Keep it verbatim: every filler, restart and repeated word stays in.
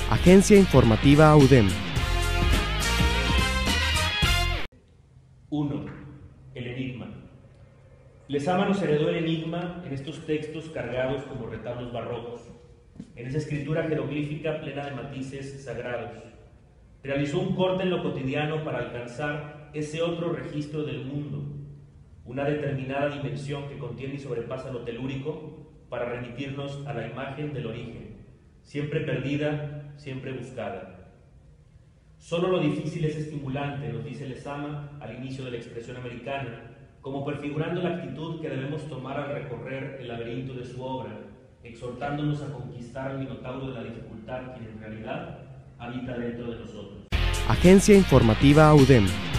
Agencia Informativa UDEM. uno. El enigma. Lezama nos heredó el enigma en estos textos cargados como retablos barrocos, en esa escritura jeroglífica plena de matices sagrados. Realizó un corte en lo cotidiano para alcanzar ese otro registro del mundo, una determinada dimensión que contiene y sobrepasa lo telúrico para remitirnos a la imagen del origen, siempre perdida, siempre buscada. Solo lo difícil es estimulante, nos dice Lezama al inicio de la expresión americana, como prefigurando la actitud que debemos tomar al recorrer el laberinto de su obra, exhortándonos a conquistar al minotauro de la dificultad, quien en realidad habita dentro de nosotros. Agencia Informativa UDEM.